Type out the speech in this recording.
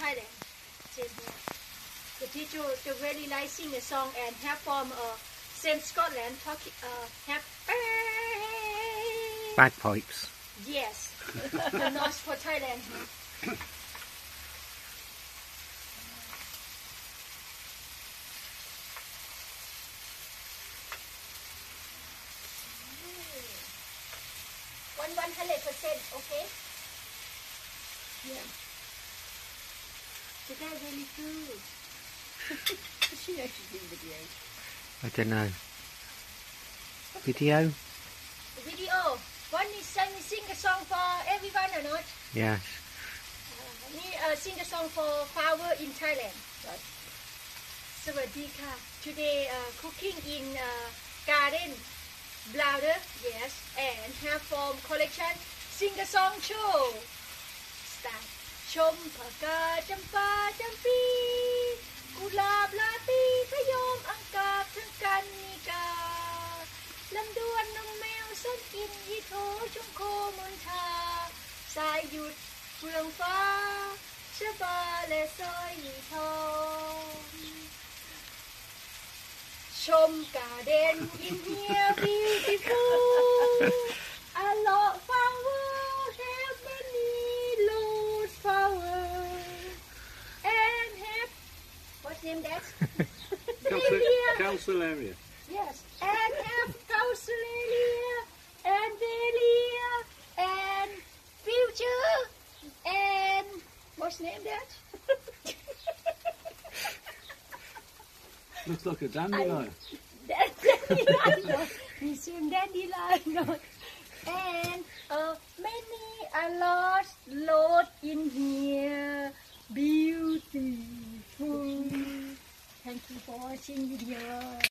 Thailand. The teacher to really like sing a song and have from same Scotland talking have bagpipes. Yes, not for Thailand. One 100%, okay? Yeah. Today really good. She actually did video. I don't know. Video? Video. One is sing a song for everyone or not? Yes. Sing a song for flower in Thailand. Right. Sawadika. Today cooking in garden. Bladder, yes, and have from collection sing a song show. Start. ชมผากาจำปาจำปีกุหลาบลาตีพยมอังกาบทั้งกันนิกาลำดวนนมแมวส้นกินยีโถชมโคมนทาสายหยุดเฟืองฟ้าชะบาและซอยหยีทองชมกาเดนอินเฮียบิวตี้ฟูลa lot flower have many loads flower and have what's name that Calceolaria. Yes, and have Calceolaria and Dahlia and Future and what's name that? Looks like a dandelion. Dandelion. You see dandelion. And many a lot in here. Beautiful. Thank you for watching video.